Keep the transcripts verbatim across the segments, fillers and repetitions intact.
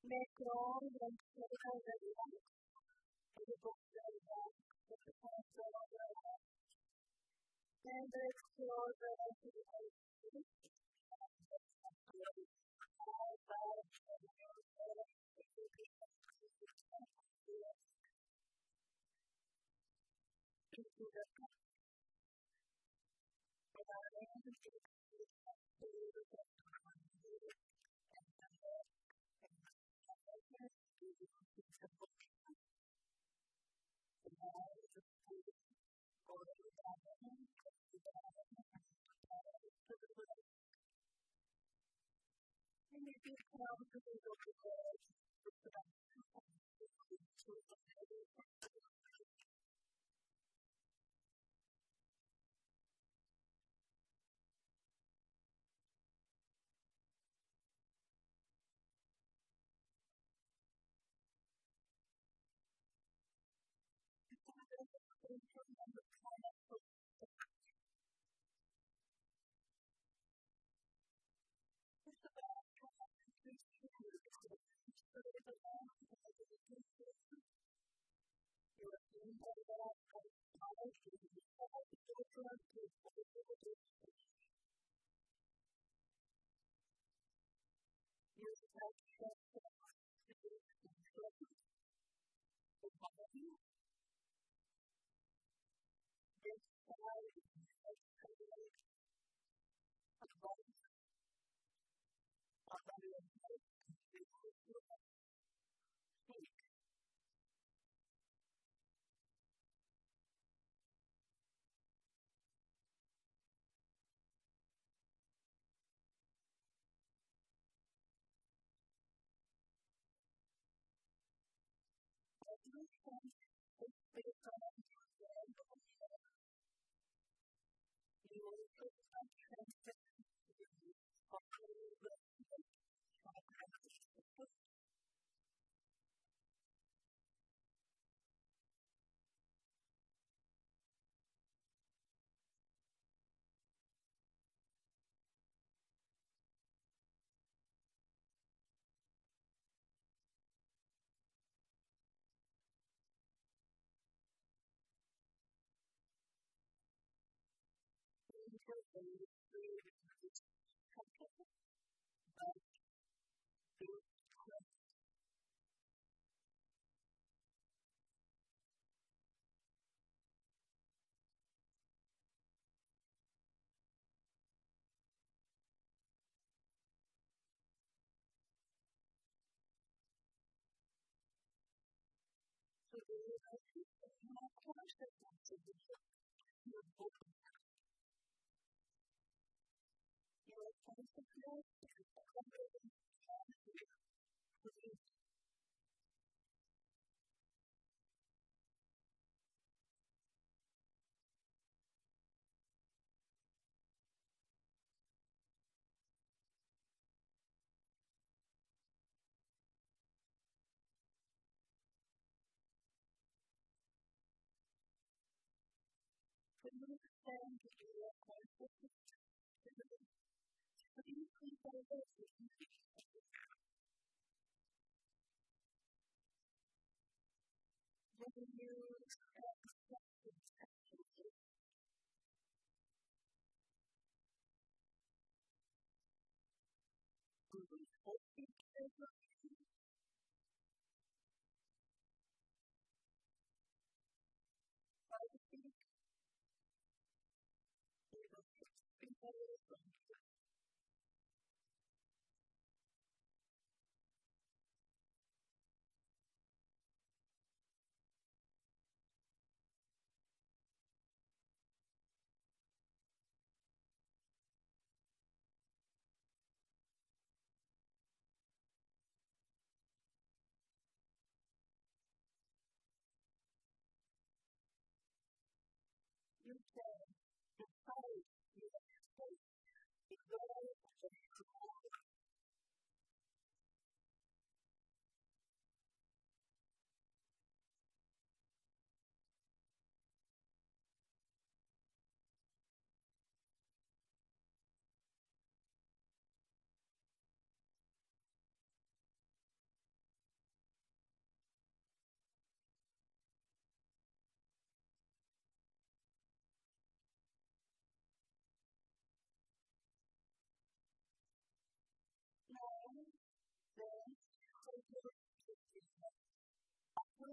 Macron went medical relevant to the book relevant to the council relevant and explore the activity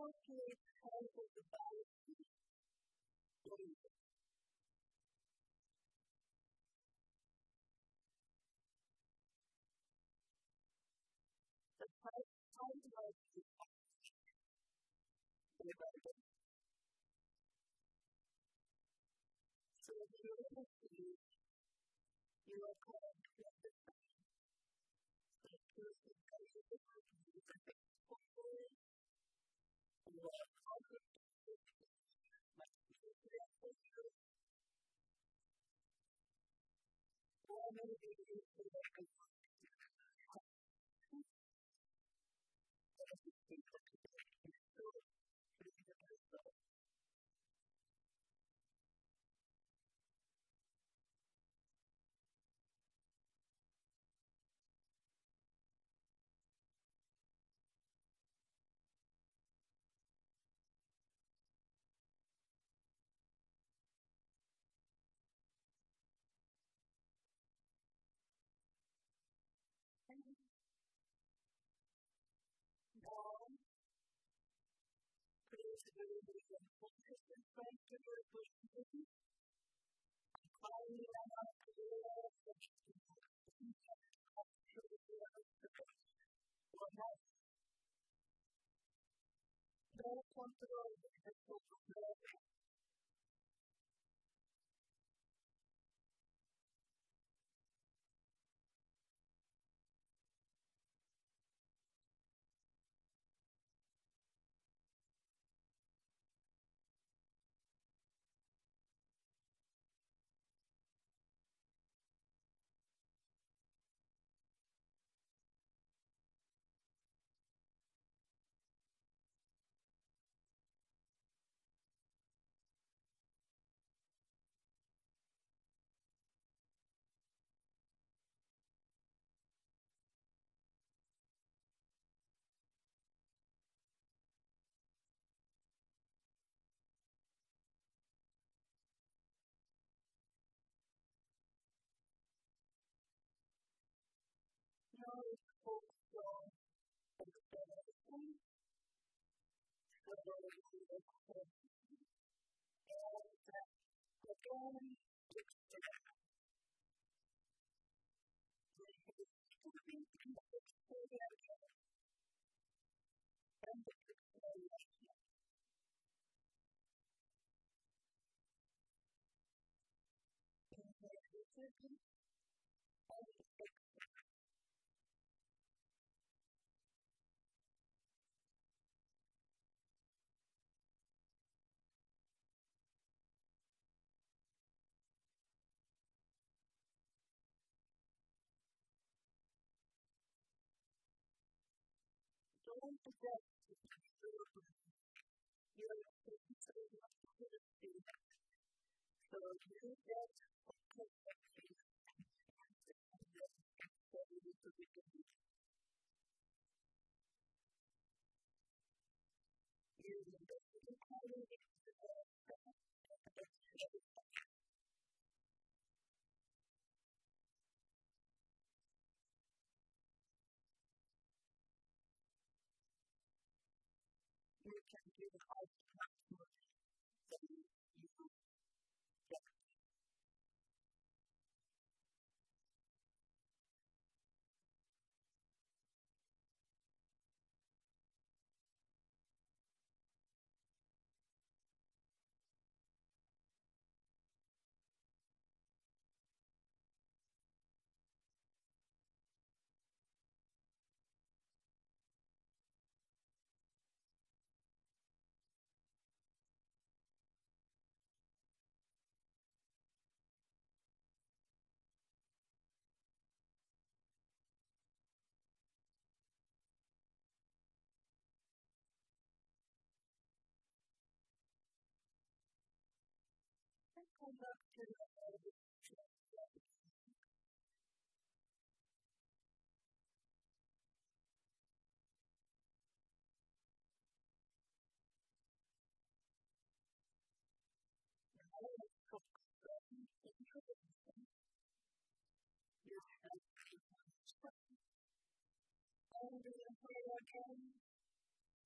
calculate how the body goes. The price time was the so if you're able to use your card to get the money, so the person goes to the company with a big portfolio, and what other people might be there for you, or maybe you can make a now, please do the consistent factor of the finally, I'm not clear of the no control of the control. Now it's focused on exploration, stability, and again, it's just moving to the experience and the exploration. In the decision and the don't forget to consider your consideration of the student. So you get a perspective and then study to begin with. Using the physical you can do the hard much than you get. And come back to the other and the employer again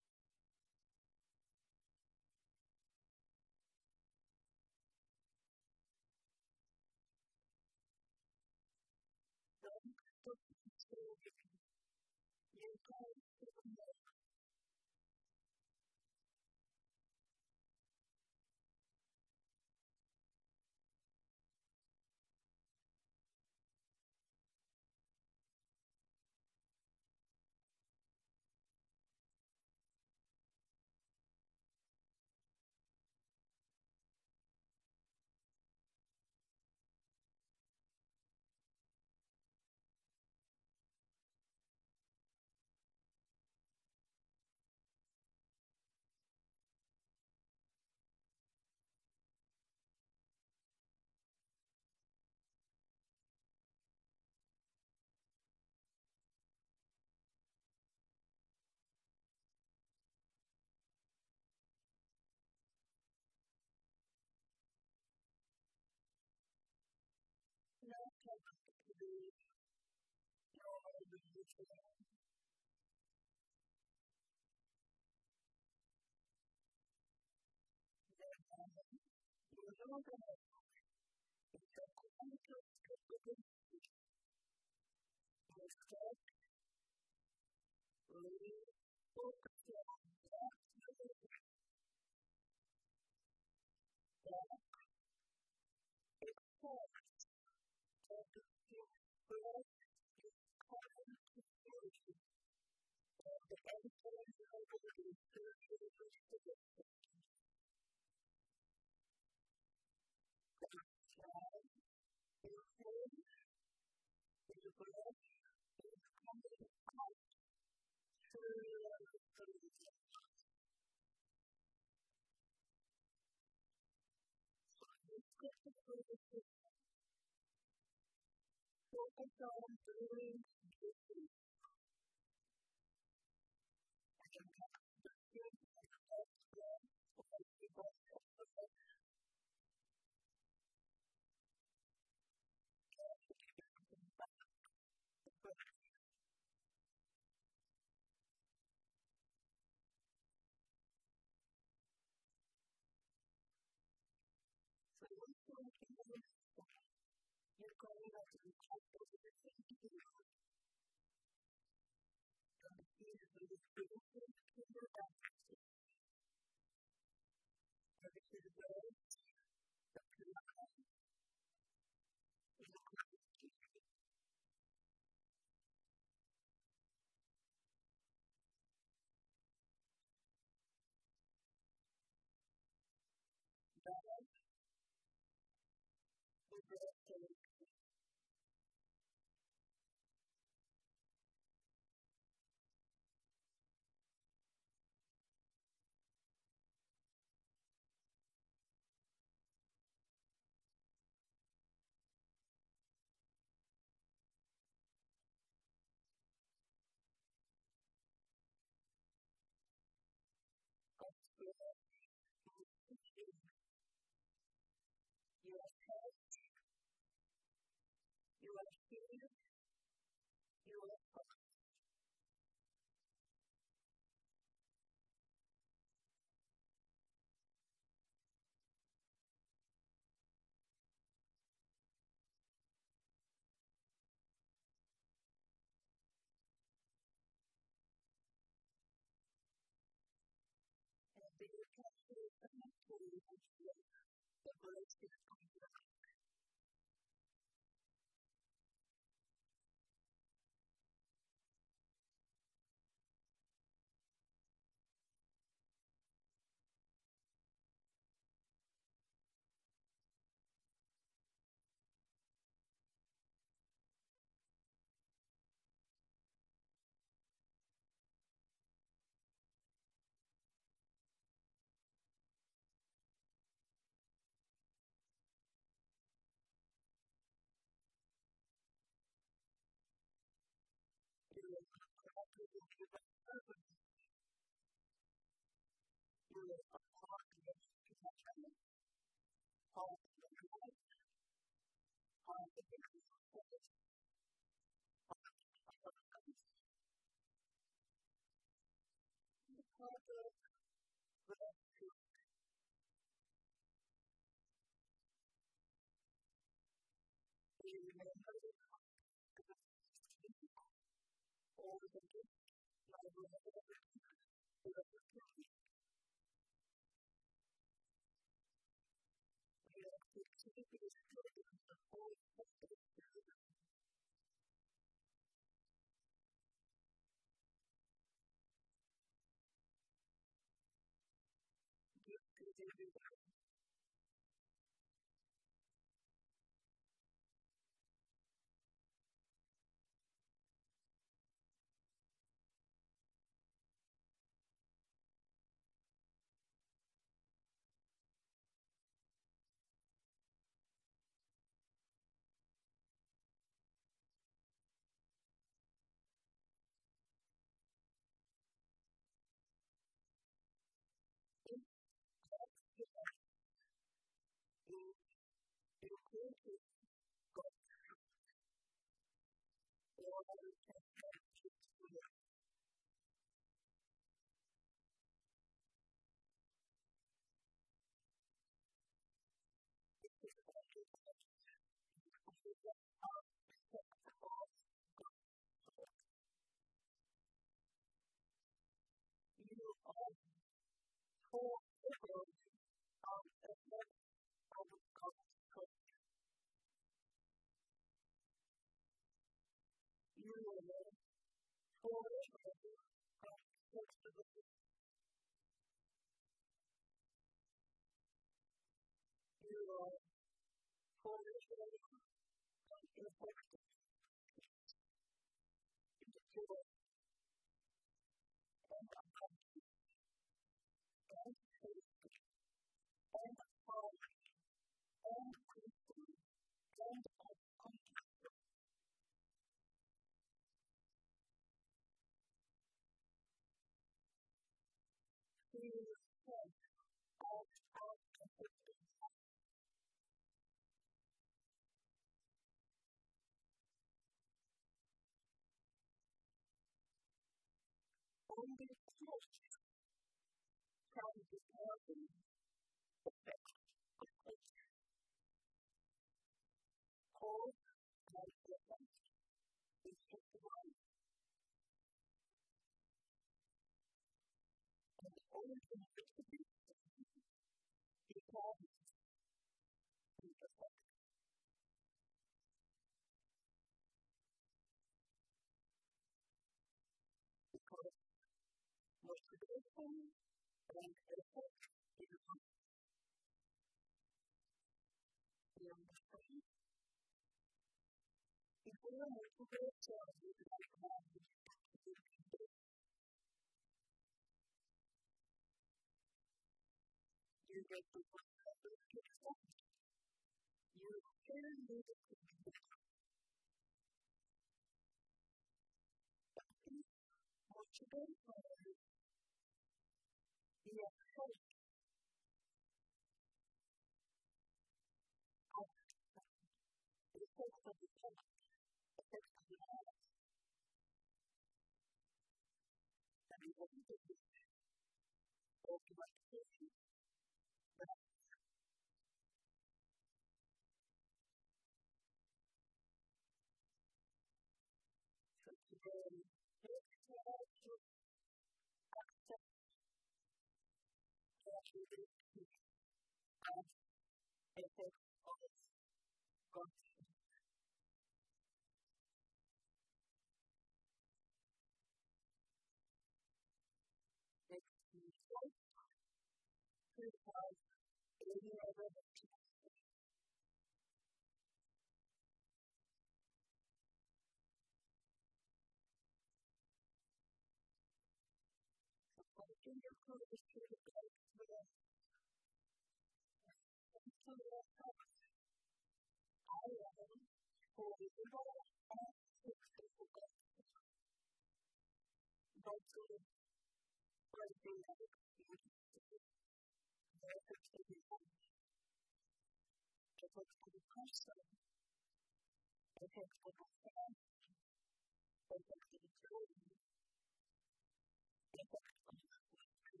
takes the percent, it takes the utility, it takes the electricity,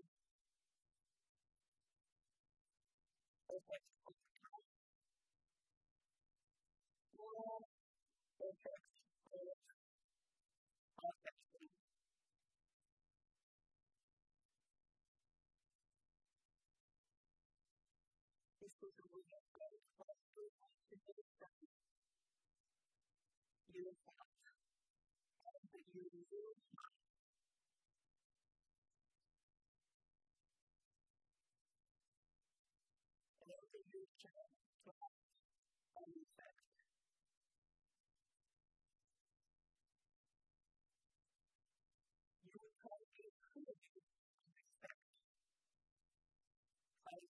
it takes the time, or it takes the affection. This is a way of going from the system you have, and that you use. And that you can have an effect. You will have to encourage you to respect. Like,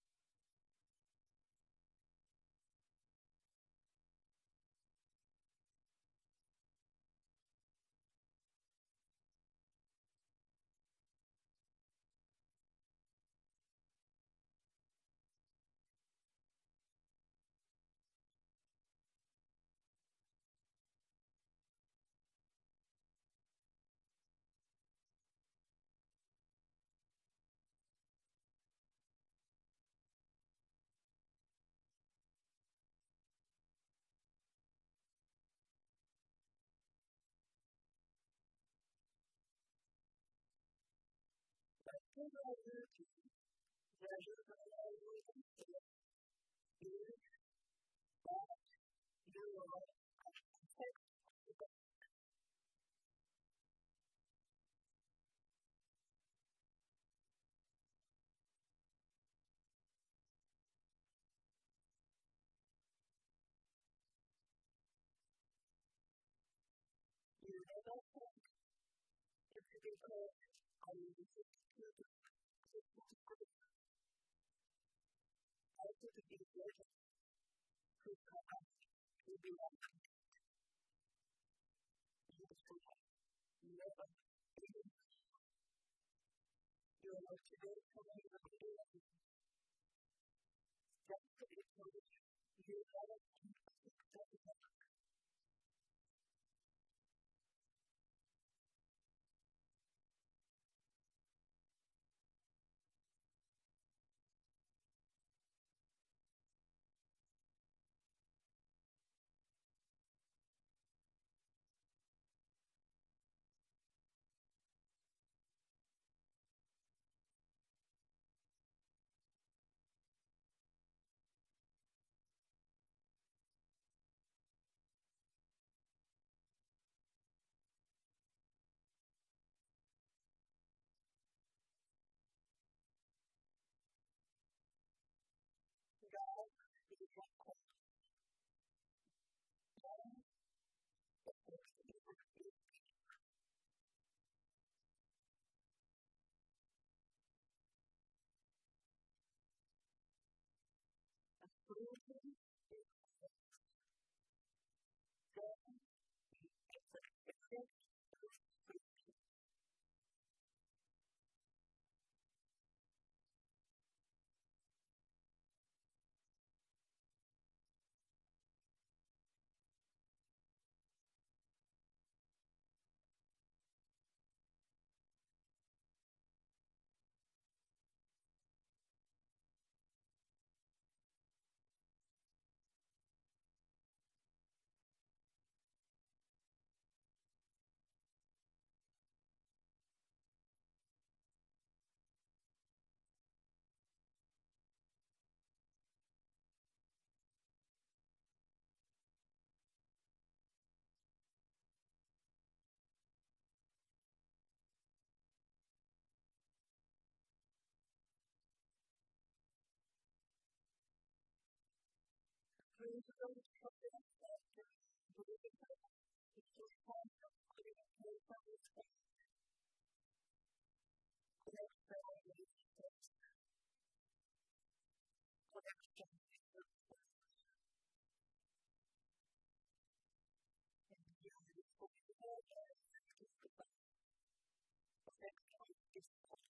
like, you know, you can measure the value of it. You that you will take the you never think it's a good call. I mean, it's a good call. I think it's a good call. Who come up to be like you still have never been. You are to go from the beginning. That's the good you have to accept it. God is one call. God is proven. Praise the Lord for the after believing that it's just time for putting in place on this thing. Let's pray for these things. Let's jump into the first. And you will be fully aware that it's the best. The next one is the